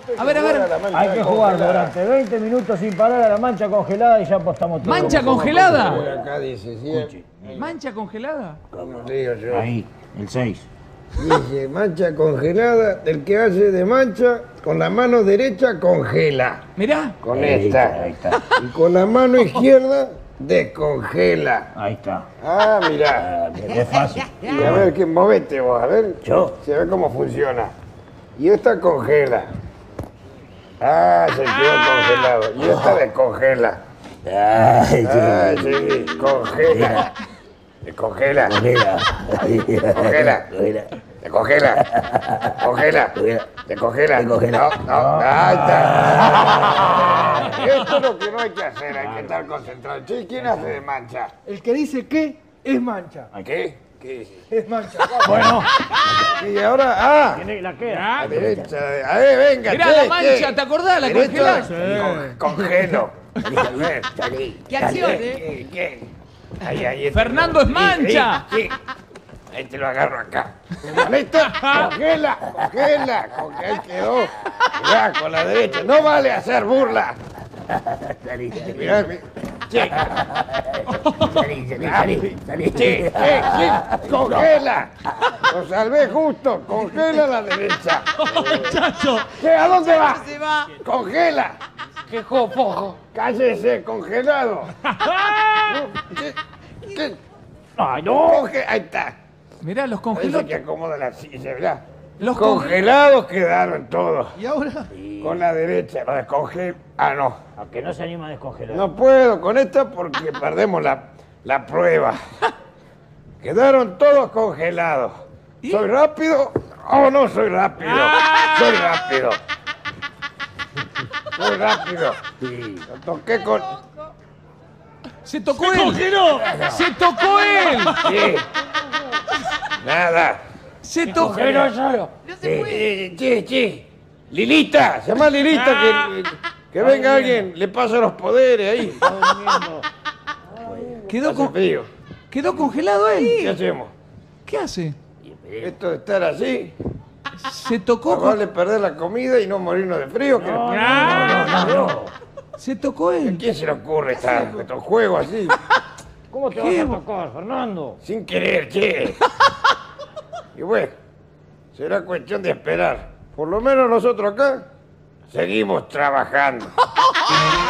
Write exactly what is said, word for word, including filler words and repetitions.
A ver, a ver. Hay que jugar durante veinte minutos sin parar a la mancha congelada y ya apostamos todo. ¿Mancha congelada? Acá dice, ¿sí? ¿Mancha congelada? Como digo yo. Ahí, el seis. Dice, mancha congelada, el que hace de mancha, con la mano derecha congela. Mirá. Con Ahí esta. está, ahí está. Y con la mano izquierda, descongela. Ahí está. Ah, mirá. Ah, es fácil. Y a ver, que movete vos, a ver. Yo. Se ve cómo funciona. Y esta congela. Ah, se quedó congelado. Y esta descongela. Ay, Ah, sí, congela. Descongela. Congela. Congela. Descongela. Congela. Descongela. Descongela. No, no, ahí está. Esto es lo que no hay que hacer, hay que estar concentrado. Che, ¿quién hace de mancha? El que dice que es mancha. ¿Qué? ¿Qué dice? Es mancha. Bueno, Y ahora, ah, tiene la queda. a derecha. A ver, venga, Mirá che, la mancha, che. ¿te acordás? La Derecha, congelás. con- Congelo. ¿Qué acción, eh? ¿Qué? ¿Qué? Ahí, ahí. este Fernando es lo- mancha. Sí, sí. Ahí te lo agarro acá. ¿Listo? Congela, congela, congela. Ahí quedó. Mirá, con la derecha. No vale hacer burla. Salí, salí, Mirá, mi- Che, salí, salí, salí, salí. che, che, che, congela. Lo salvé justo. Congela a la derecha. Chacho. Che, ¿a dónde va? Se va. Congela. ¡Qué jopo! ¡Cállese, congelado! ¿Qué? ¿Qué? Ay, no. Conge- Ahí está. Mirá, los Ahí congelados. que acomoda la silla, mirá. Los Congelados quedaron todos. ¿Y ahora? Con la derecha, lo descongel. Ah, no. Aunque no se anima a descongelar. No puedo con esta porque perdemos la, la prueba. Quedaron todos congelados. ¿Soy rápido o no soy rápido? Soy rápido. Soy rápido. Sí. Lo toqué con... Se tocó él. Se tocó él. Sí. Nada. Se tocó. Pero solo. Eh, che, che. Lilita, se llama Lilita, que, que venga alguien, le pasa los poderes ahí. Quedó, Hace con- frío. quedó congelado ¿Qué él. hacemos? ¿Qué hace? Esto de estar así, Se tocó más con... vale perder la comida y no morirnos de frío. que- No, no, no, no. Se tocó ¿A él. quién se le ocurre estar, estos juegos así? ¿Cómo te ¿Qué? vas a tocar, Fernando? Sin querer, che. Y bueno, será cuestión de esperar. Por lo menos nosotros acá seguimos trabajando.